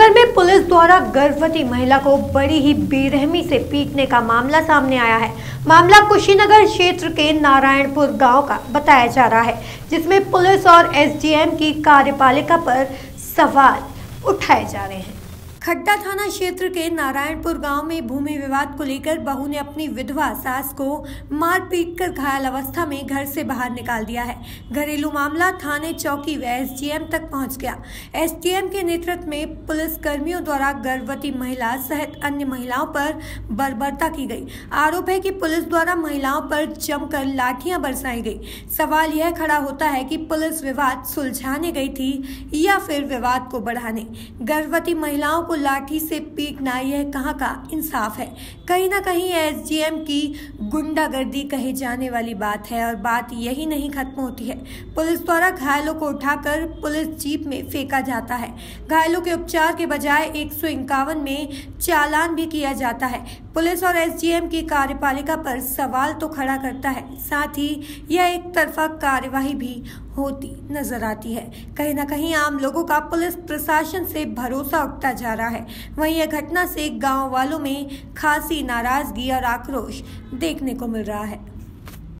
देवघर में पुलिस द्वारा गर्भवती महिला को बड़ी ही बेरहमी से पीटने का मामला सामने आया है। मामला कुशीनगर क्षेत्र के नारायणपुर गांव का बताया जा रहा है, जिसमें पुलिस और एसडीएम की कार्यपालिका पर सवाल उठाए जा रहे हैं। खड्डा थाना क्षेत्र के नारायणपुर गांव में भूमि विवाद को लेकर बहू ने अपनी विधवा सास को मार पीट कर घायल अवस्था में घर से बाहर निकाल दिया है। घरेलू मामला थाने चौकी व एसडीएम तक पहुंच गया। एसडीएम के नेतृत्व में पुलिस कर्मियों द्वारा गर्भवती महिला सहित अन्य महिलाओं पर बर्बरता की गई। आरोप है कि पुलिस द्वारा महिलाओं पर जमकर लाठियां बरसाई गई। सवाल यह खड़ा होता है कि पुलिस विवाद सुलझाने गई थी या फिर विवाद को बढ़ाने। गर्भवती महिलाओं को लाठी से पीटना यह कहां का इंसाफ है। कहीं ना कहीं एसडीएम की गुंडागर्दी कहे जाने वाली बात है और बात यही नहीं खत्म होती है। पुलिस द्वारा घायलों को उठाकर पुलिस जीप में फेंका जाता है। घायलों के उपचार के बजाय 151 में चालान भी किया जाता है। पुलिस और एसडीएम की कार्यपालिका पर सवाल तो खड़ा करता है, साथ ही यह एक तरफा कार्यवाही भी होती नजर आती है। कहीं ना कहीं आम लोगों का पुलिस प्रशासन से भरोसा उठता जा रहा है। वहीं यह घटना से गांव वालों में खासी नाराजगी और आक्रोश देखने को मिल रहा है।